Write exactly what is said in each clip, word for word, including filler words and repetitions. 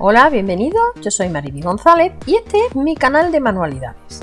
Hola, bienvenido, yo soy Mariby González y este es mi canal de manualidades.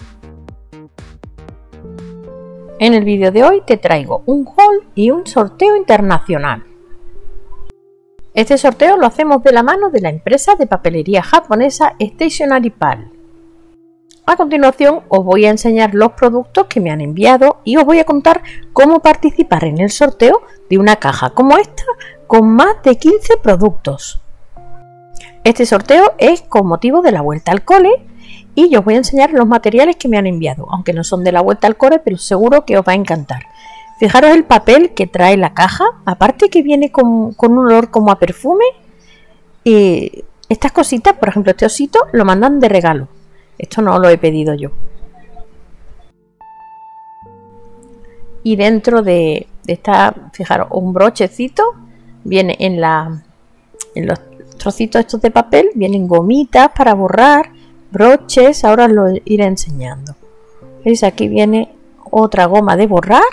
En el vídeo de hoy te traigo un haul y un sorteo internacional. Este sorteo lo hacemos de la mano de la empresa de papelería japonesa Stationery Pal. A continuación os voy a enseñar los productos que me han enviado y os voy a contar cómo participar en el sorteo de una caja como esta con más de quince productos. Este sorteo es con motivo de la vuelta al cole y yo os voy a enseñar los materiales que me han enviado, aunque no son de la vuelta al cole, pero seguro que os va a encantar. Fijaros el papel que trae la caja, aparte que viene con, con un olor como a perfume. Y estas cositas, por ejemplo este osito, lo mandan de regalo. Esto no lo he pedido yo. Y dentro de, de esta, fijaros, un brochecito, viene en, la, en los trocitos estos de papel, vienen gomitas para borrar, broches, ahora os lo iré enseñando. ¿Veis? Aquí viene otra goma de borrar.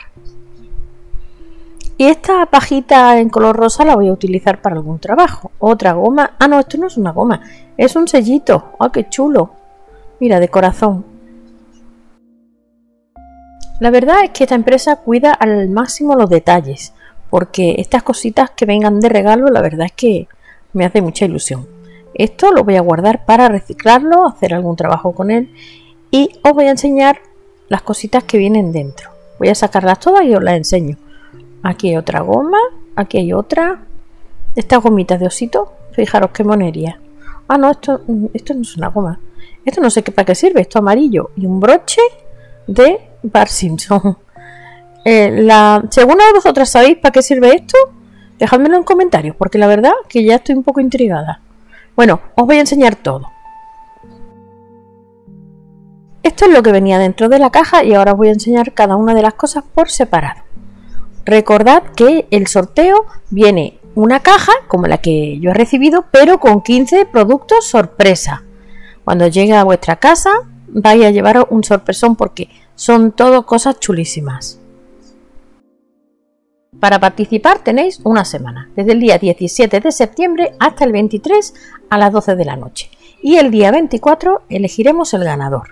Y esta pajita en color rosa la voy a utilizar para algún trabajo. Otra goma. Ah, no, esto no es una goma, es un sellito. ¡Ah, qué chulo! Mira, de corazón. La verdad es que esta empresa cuida al máximo los detalles, porque estas cositas que vengan de regalo, la verdad es que me hace mucha ilusión. Esto lo voy a guardar para reciclarlo, hacer algún trabajo con él, y os voy a enseñar las cositas que vienen dentro. Voy a sacarlas todas y os las enseño. Aquí hay otra goma, aquí hay otra. Estas gomitas de osito, fijaros qué monería. Ah, no, esto, esto no es una goma. Esto no sé qué, para qué sirve, esto amarillo. Y un broche de Bart Simpson. Eh, la, si alguna de vosotras sabéis para qué sirve esto, dejádmelo en comentarios, porque la verdad que ya estoy un poco intrigada. Bueno, os voy a enseñar todo. Esto es lo que venía dentro de la caja y ahora os voy a enseñar cada una de las cosas por separado. Recordad que el sorteo viene una caja como la que yo he recibido, pero con quince productos sorpresa. Cuando llegue a vuestra casa vais a llevaros un sorpresón porque son todo cosas chulísimas. Para participar tenéis una semana, desde el día diecisiete de septiembre hasta el veintitrés a las doce de la noche. Y el día veinticuatro elegiremos el ganador.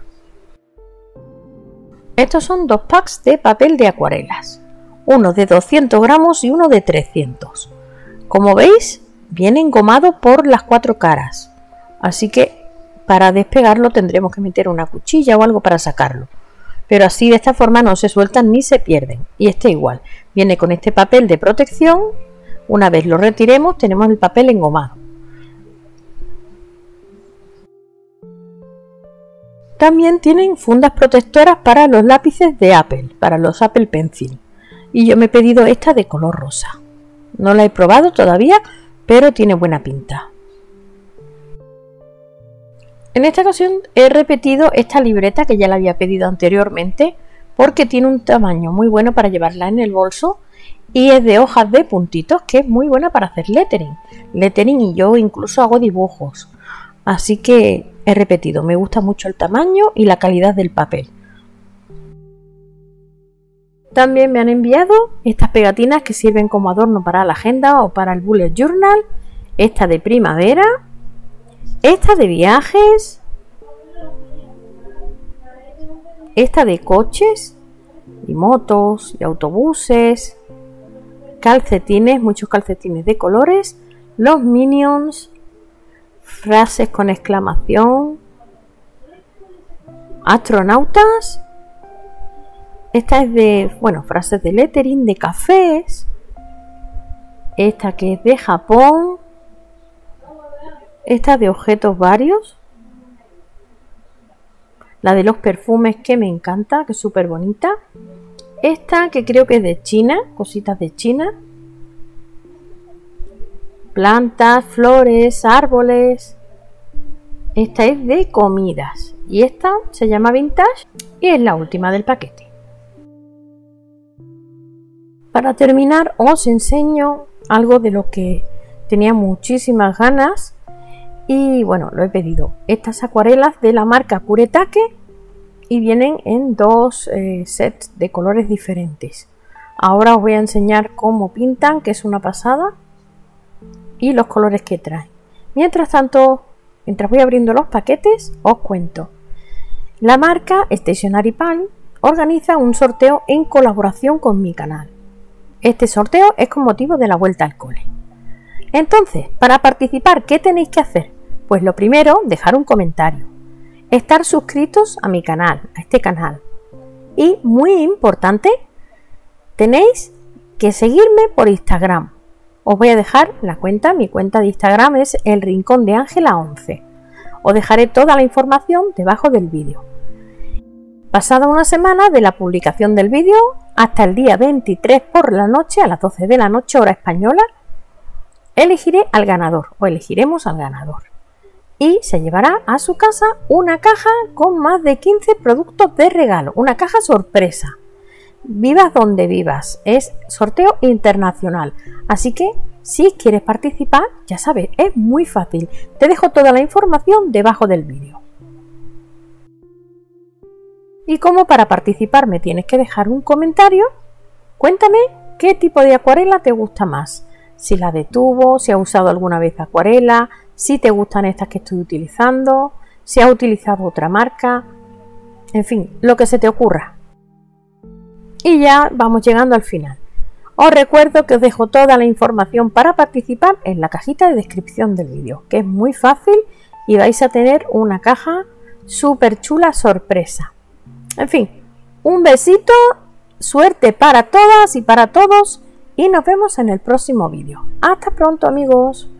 Estos son dos packs de papel de acuarelas, uno de doscientos gramos y uno de trescientos. Como veis, viene engomado por las cuatro caras, así que para despegarlo tendremos que meter una cuchilla o algo para sacarlo. Pero así de esta forma no se sueltan ni se pierden. Y este igual, viene con este papel de protección. Una vez lo retiremos tenemos el papel engomado. También tienen fundas protectoras para los lápices de Apple, para los Apple Pencil. Y yo me he pedido esta de color rosa. No la he probado todavía, pero tiene buena pinta. En esta ocasión he repetido esta libreta que ya la había pedido anteriormente porque tiene un tamaño muy bueno para llevarla en el bolso y es de hojas de puntitos que es muy buena para hacer lettering. Lettering y yo incluso hago dibujos. Así que he repetido, me gusta mucho el tamaño y la calidad del papel. También me han enviado estas pegatinas que sirven como adorno para la agenda o para el bullet journal. Esta de primavera. Esta de viajes, esta de coches y motos y autobuses, calcetines, muchos calcetines de colores, los Minions, frases con exclamación, astronautas, esta es de, bueno, frases de lettering, de cafés, esta que es de Japón. Esta de objetos varios. La de los perfumes que me encanta, que es súper bonita. Esta que creo que es de China, cositas de China. Plantas, flores, árboles. Esta es de comidas. Y esta se llama Vintage y es la última del paquete. Para terminar os enseño algo de lo que tenía muchísimas ganas. Y bueno, lo he pedido. Estas acuarelas de la marca Kuretake y vienen en dos eh, sets de colores diferentes. Ahora os voy a enseñar cómo pintan, que es una pasada, y los colores que traen. Mientras tanto, mientras voy abriendo los paquetes, os cuento. La marca Stationery Pal organiza un sorteo en colaboración con mi canal. Este sorteo es con motivo de la vuelta al cole. Entonces, para participar, ¿qué tenéis que hacer? Pues lo primero, dejar un comentario, estar suscritos a mi canal, a este canal. Y, muy importante, tenéis que seguirme por Instagram. Os voy a dejar la cuenta, mi cuenta de Instagram es El Rincón de Ángela once. Os dejaré toda la información debajo del vídeo. Pasada una semana de la publicación del vídeo, hasta el día veintitrés por la noche, a las doce de la noche, hora española, elegiré al ganador, o elegiremos al ganador. Y se llevará a su casa una caja con más de quince productos de regalo, una caja sorpresa. Vivas donde vivas, es sorteo internacional, así que si quieres participar, ya sabes, es muy fácil. Te dejo toda la información debajo del vídeo. Y como para participar me tienes que dejar un comentario, cuéntame qué tipo de acuarela te gusta más. Si la de tubo, si has usado alguna vez acuarela, si te gustan estas que estoy utilizando, si has utilizado otra marca, en fin, lo que se te ocurra. Y ya vamos llegando al final. Os recuerdo que os dejo toda la información para participar en la cajita de descripción del vídeo, que es muy fácil y vais a tener una caja súper chula sorpresa. En fin, un besito, suerte para todas y para todos y nos vemos en el próximo vídeo. Hasta pronto, amigos.